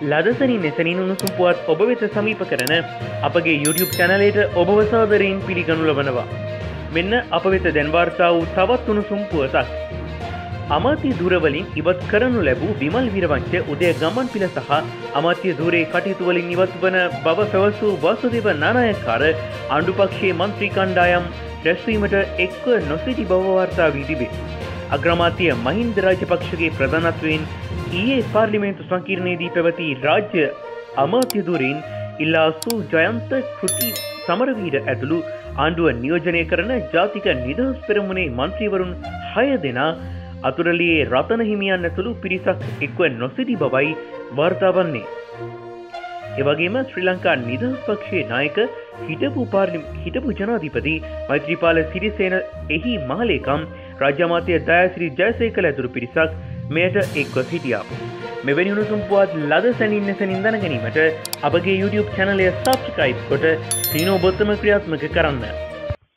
ලදසනින් එසනින් උණුසුම් පුවත් ඔබ වෙත සමීප කරන අපගේ YouTube චැනලයට ඔබව සාදරයෙන් පිළිගනු ලබනවා. මෙන්න අප වෙත දැන් වාර්තා වූ තවත් උණුසුම් පුවතක්. අමාත්‍ය ධුරවලින් ඉවත් කරනු ලැබූ විමල් විරවංශ උදය ගමන්පිල සහ අමාත්‍ය ධුරේ කටයුතු වලින් ඉවත් වන බව පැවසූ වාසුදේව නානායක්කාර ආණ්ඩුපක්ෂයේ මන්ත්‍රී කණ්ඩායම් රැස්වීමට එක්ව නොසිටි බව වාර්තා වී තිබේ. අග්‍රාමාත්‍ය මහින්ද රාජපක්ෂගේ ප්‍රධානත්වයෙන් ඊයේ පාර්ලිමේන්තු සංකීර්ණයේදී පැවති රාජ්‍ය අමාත්‍ය ධුරයෙන් ඉල්ලාසූ ජයන්ත කෘති සමරවීර ඇතුළු ආණ්ඩුව නියෝජනය කරන ජාතික නිදහස් පෙරමුණේ මන්ත්‍රීවරුන් 6 දෙනා අතුරලියේ රතන හිමියන් ඇතුළු පිරිසක් එක්ව නොසිටි බවයි වාර්තා වන්නේ. එවැගේම ශ්‍රී ලංකා නිදහස් පක්ෂයේ නායක හිටපු ජනාධිපති මෛත්‍රීපාල සිරිසේන එහි මහලේකම් රාජ්‍ය අමාත්‍ය දයාසිරි ජයසේකර ඇතුළු පිරිසක් මෙයට එක්ව සිටියා. මෙවැනි උණුසුම් පුවත් ලද සැනින් නැසනින් දැන ගැනීමට අපගේ YouTube channel එක subscribe කොට සීනෝ බොත්තම ක්‍රියාත්මක කරන්න.